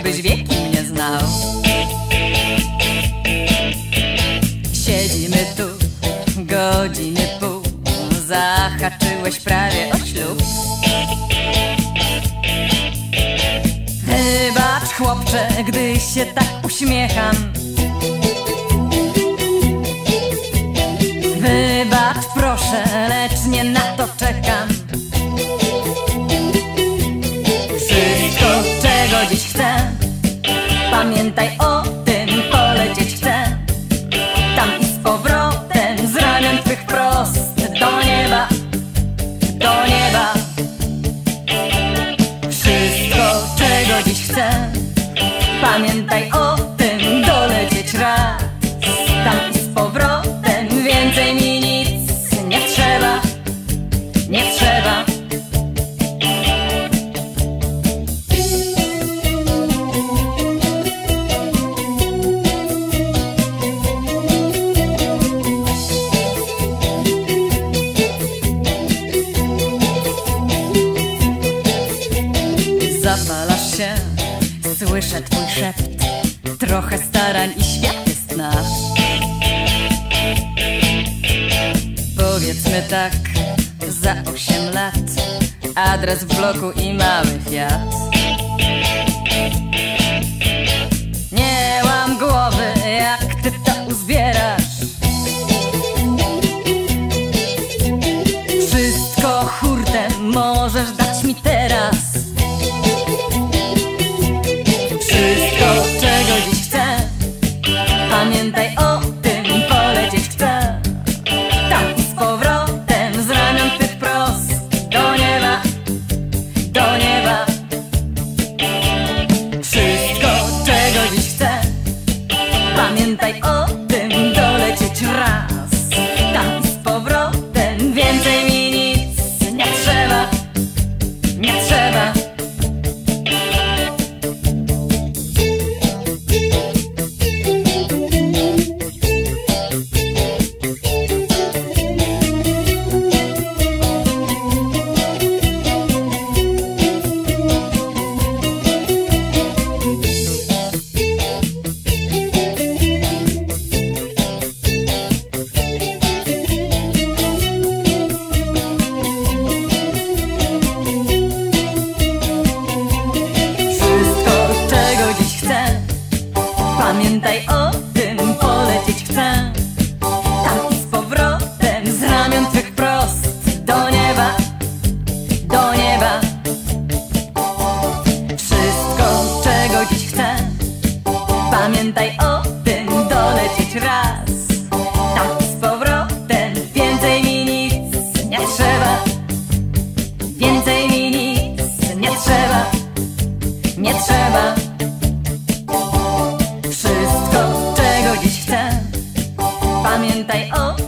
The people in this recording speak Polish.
byś wieki mnie znał. Siedzimy tu godziny pół, zahaczyłeś prawie o ślub. Wybacz chłopcze, gdy się tak uśmiecham. Wybacz proszę, lecz nie na to czekam. Wszystko, czego dziś chcę, pamiętaj o tym, polecieć chcę. Tam i z powrotem, z ramion twych wprost do nieba, do nieba. Wszystko, czego dziś chcę, pamiętaj o tym, dolecieć raz. Tam i z powrotem, więcej mi nic nie trzeba, nie trzeba. Zapalasz się, słyszę twój szept. Trochę starań i świat jest nasz. Powiedzmy tak, za 8 lat adres w bloku i mały Fiat. Nie łam głowy, jak ty to uzbierasz. Wszystko hurtem możesz dać mi teraz. Wszystko, czego dziś chcę, pamiętaj o tym, polecieć chcę. Tam i z powrotem, z ramion twych wprost do nieba, do nieba. Wszystko, czego dziś chcę, pamiętaj o tym, dolecieć raz. Tam i z powrotem, więcej mi nic nie trzeba, nie trzeba. Pamiętaj o tym, polecieć chcę. Tam i z powrotem, z ramion twych wprost do nieba, do nieba. Wszystko, czego dziś chcę, pamiętaj o tym, dolecieć raz. Tam i z powrotem, więcej mi nic nie trzeba. Więcej mi nic nie trzeba, nie trzeba. Wszystko, czego dziś chcę, pamiętaj o